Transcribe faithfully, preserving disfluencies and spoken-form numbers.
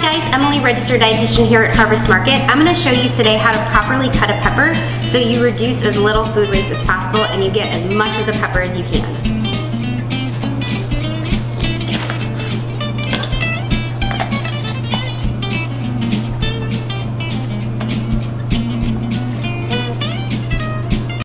guys, Emily, registered dietitian here at Harvest Market. I'm going to show you today how to properly cut a pepper so you reduce as little food waste as possible and you get as much of the pepper as you can.